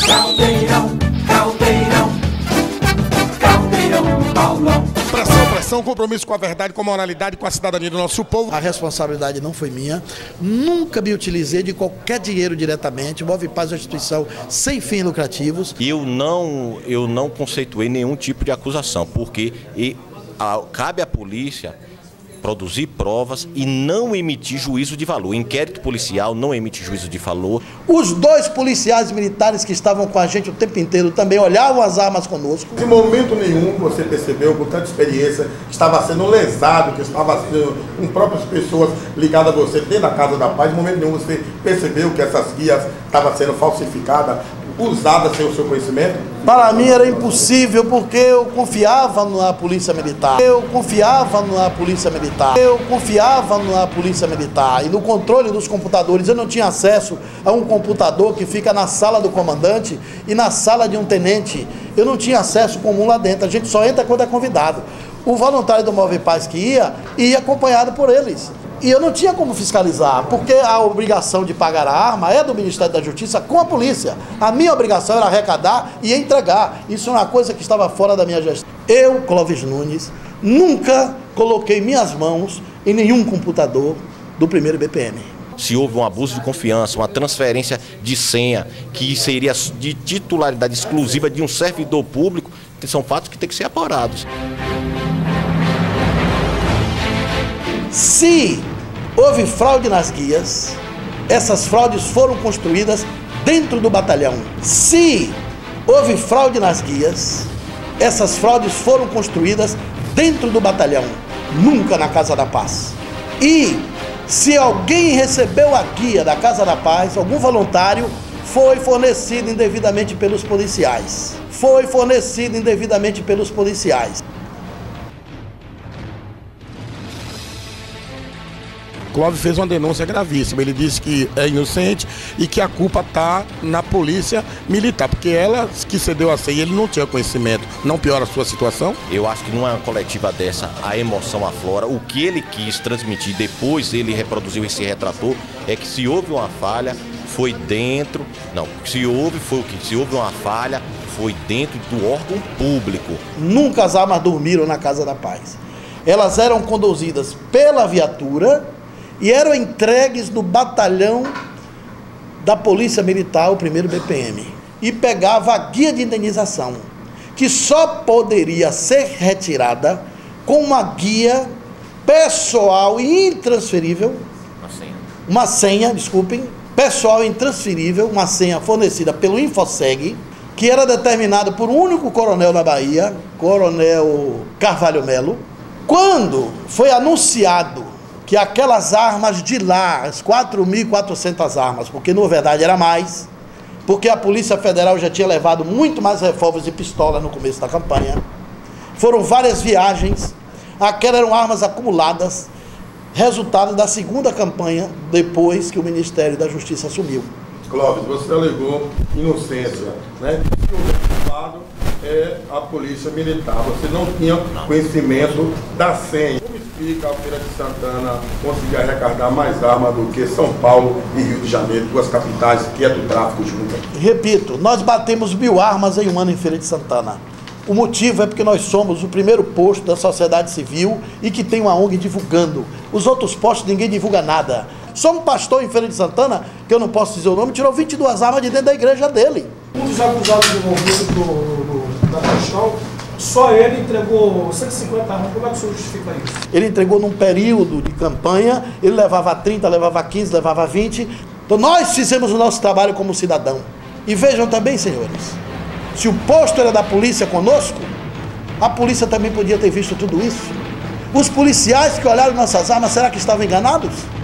Caldeirão, caldeirão, caldeirão do Paulão. Pressão, compromisso com a verdade, com a moralidade, com a cidadania do nosso povo. A responsabilidade não foi minha, nunca me utilizei de qualquer dinheiro diretamente. O Movipaz é uma instituição sem fins lucrativos. Eu não conceituei nenhum tipo de acusação, porque cabe à polícia produzir provas e não emitir juízo de valor. O inquérito policial não emite juízo de valor. Os dois policiais militares que estavam com a gente o tempo inteiro também olhavam as armas conosco. Em momento nenhum você percebeu, com tanta experiência, que estava sendo lesado, que estava sendo com próprias pessoas ligadas a você dentro da Casa da Paz. Em momento nenhum você percebeu que essas guias estavam sendo falsificadas, usadas sem o seu conhecimento? Para mim era impossível, porque eu confiava na Polícia Militar. Eu confiava na Polícia Militar. E no controle dos computadores. Eu não tinha acesso a um computador que fica na sala do comandante e na sala de um tenente. Eu não tinha acesso comum lá dentro. A gente só entra quando é convidado. O voluntário do Movipaz que ia acompanhado por eles. E eu não tinha como fiscalizar, porque a obrigação de pagar a arma é do Ministério da Justiça com a polícia. A minha obrigação era arrecadar e entregar. Isso é uma coisa que estava fora da minha gestão. Eu, Clóvis Nunes, nunca coloquei minhas mãos em nenhum computador do primeiro BPM. Se houve um abuso de confiança, uma transferência de senha, que seria de titularidade exclusiva de um servidor público, são fatos que têm que ser apurados. Se houve fraude nas guias, essas fraudes foram construídas dentro do batalhão. Se houve fraude nas guias, essas fraudes foram construídas dentro do batalhão, nunca na Casa da Paz. E se alguém recebeu a guia da Casa da Paz, algum voluntário, foi fornecido indevidamente pelos policiais. Clóvis fez uma denúncia gravíssima. Ele disse que é inocente e que a culpa está na polícia militar, porque ela que cedeu a senha e ele não tinha conhecimento. Não piora a sua situação? Eu acho que numa coletiva dessa, a emoção aflora. O que ele quis transmitir, depois ele reproduziu esse retrator, é que se houve uma falha, foi dentro... Não, se houve uma falha, foi dentro do órgão público. Nunca as armas dormiram na Casa da Paz. Elas eram conduzidas pela viatura e eram entregues no batalhão da Polícia Militar, o primeiro BPM. E pegava a guia de indenização, que só poderia ser retirada com uma guia pessoal e intransferível. Uma senha, pessoal e intransferível, uma senha fornecida pelo Infoseg, que era determinada por um único coronel na Bahia, Coronel Carvalho Melo. Quando foi anunciado que aquelas armas de lá, as 4.400 armas, porque na verdade era mais, porque a Polícia Federal já tinha levado muito mais revólveres e pistolas no começo da campanha, foram várias viagens, aquelas eram armas acumuladas, resultado da segunda campanha, depois que o Ministério da Justiça assumiu. Clóvis, você alegou inocência, né? E o culpado é a Polícia Militar. Você não tinha conhecimento da senha. Como explica a Feira de Santana conseguir arrecadar mais armas do que São Paulo e Rio de Janeiro, duas capitais que é do tráfico junto? Repito, nós batemos 1000 armas em um ano em Feira de Santana. O motivo é porque nós somos o primeiro posto da sociedade civil e que tem uma ONG divulgando. Os outros postos ninguém divulga nada. Só um pastor em Feira de Santana, que eu não posso dizer o nome, tirou 22 armas de dentro da igreja dele. Um dos acusados envolvidos na questão, só ele entregou 150 armas. Como é que o senhor justifica isso? Ele entregou num período de campanha, ele levava 30, levava 15, levava 20. Então nós fizemos o nosso trabalho como cidadão. E vejam também, senhores, se o posto era da polícia conosco, a polícia também podia ter visto tudo isso. Os policiais que olharam nossas armas, será que estavam enganados?